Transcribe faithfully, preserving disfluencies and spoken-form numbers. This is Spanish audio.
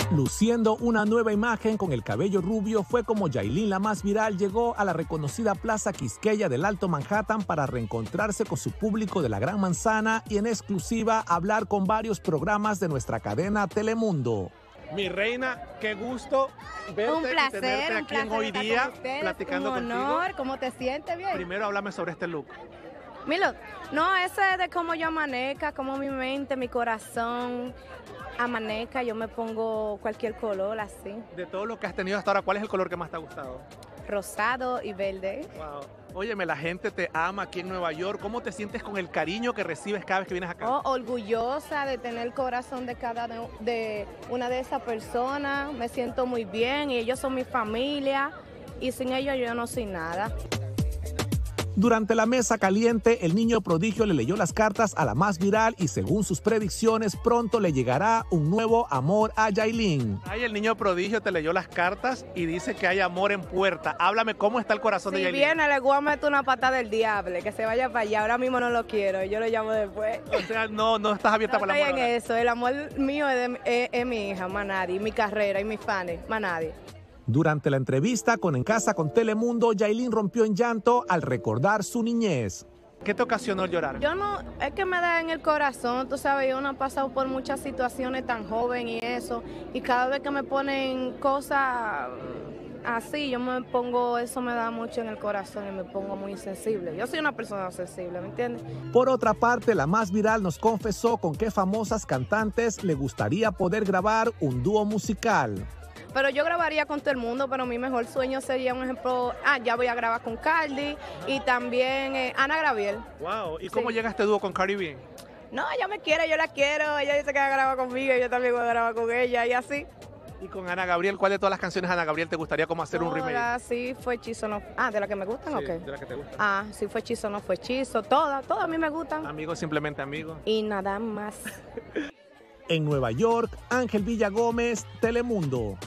Luciendo una nueva imagen con el cabello rubio fue como Yailin, la más viral, llegó a la reconocida Plaza Quisqueya del Alto Manhattan para reencontrarse con su público de la Gran Manzana y en exclusiva hablar con varios programas de nuestra cadena Telemundo. Mi reina, qué gusto verte un placer, y tenerte aquí un en Hoy Día, ustedes, platicando un honor, contigo. ¿Cómo te sientes? Bien. Primero háblame sobre este look. Mi look, no, ese es de cómo yo amanezca, cómo mi mente, mi corazón amanezca, yo me pongo cualquier color así. De todo lo que has tenido hasta ahora, ¿cuál es el color que más te ha gustado? Rosado y verde. Wow. Óyeme, la gente te ama aquí en Nueva York. ¿Cómo te sientes con el cariño que recibes cada vez que vienes acá? Oh, orgullosa de tener el corazón de cada de, de una de esas personas. Me siento muy bien y ellos son mi familia y sin ellos yo no soy nada. Durante la mesa caliente, el niño prodigio le leyó las cartas a la más viral y según sus predicciones, pronto le llegará un nuevo amor a Yailin. Ay, el niño prodigio te leyó las cartas y dice que hay amor en puerta. Háblame, ¿cómo está el corazón si de Yailin? Si viene, le voy a meter una patada del diablo, que se vaya para allá. Ahora mismo no lo quiero, yo lo llamo después. O sea, no, no estás abierta no para el amor. Estoy en eso, el amor mío es, de, es, es mi hija, más nadie, mi carrera y mis fans, más nadie. Durante la entrevista con En Casa con Telemundo, Yailin rompió en llanto al recordar su niñez. ¿Qué te ocasionó llorar? Yo no, es que me da en el corazón, tú sabes, yo no he pasado por muchas situaciones tan joven y eso, y cada vez que me ponen cosas así, yo me pongo, eso me da mucho en el corazón y me pongo muy sensible. Yo soy una persona sensible, ¿me entiendes? Por otra parte, la más viral nos confesó con qué famosas cantantes le gustaría poder grabar un dúo musical. Pero yo grabaría con todo el mundo, pero mi mejor sueño sería, un ejemplo, ah, ya voy a grabar con Cardi y también eh, Ana Gabriel. Wow, ¿y cómo sí. llega este dúo con Cardi B? No, ella me quiere, yo la quiero, ella dice que va a grabar conmigo y yo también voy a grabar con ella y así. Y con Ana Gabriel, ¿cuál de todas las canciones de Ana Gabriel te gustaría como hacer Toda, un remake? Sí, fue hechizo, no. Ah, ¿de las que me gustan sí, o qué? de las que te gustan. Ah, sí fue hechizo, no fue hechizo, todas, todas a mí me gustan. Amigos, simplemente amigos. Y nada más. En Nueva York, Ángel Villagómez, Telemundo.